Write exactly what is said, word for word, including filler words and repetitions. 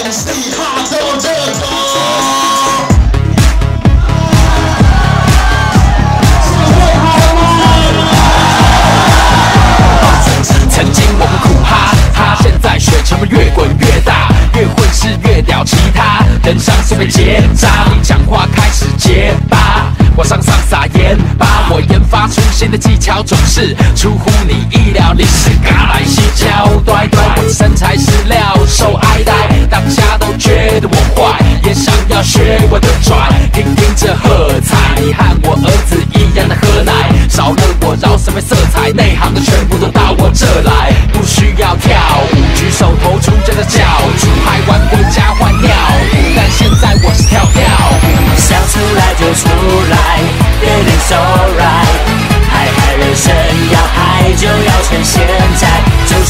是哈头这头。 曾经我们苦哈哈，现在雪成了越滚越大，越混是越屌，其他人上随便结扎，你讲话开始结巴，往上上撒盐巴，我研发出新的技巧，总是出乎你意料，你是嘎来西焦端端，我的身材是料，受爱戴，大家都觉得我坏，也想要学我的拽，听听这喝彩，你和我儿子一样的喝奶，少了我饶什么色彩，内行的全部都到我这来，不需要跳舞，举手投足真的叫，出海玩回家换尿布，但现在我是跳跳舞， 想出来就出来 ，Feeling so right， 嗨嗨人生要嗨就要趁现在，就